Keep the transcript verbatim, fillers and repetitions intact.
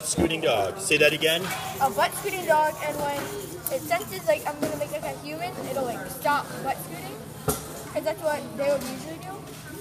Scooting dog. Say that again. A butt scooting dog, and when it senses like I'm gonna make like a human, it'll like stop butt scooting, because that's what they would usually do.